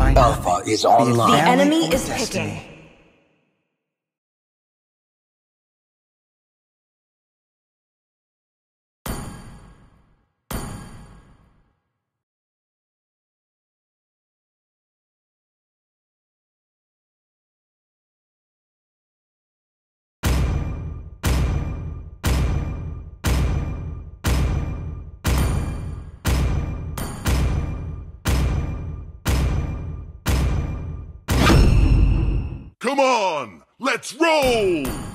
Alpha is online. The enemy is picking. Come on, let's roll!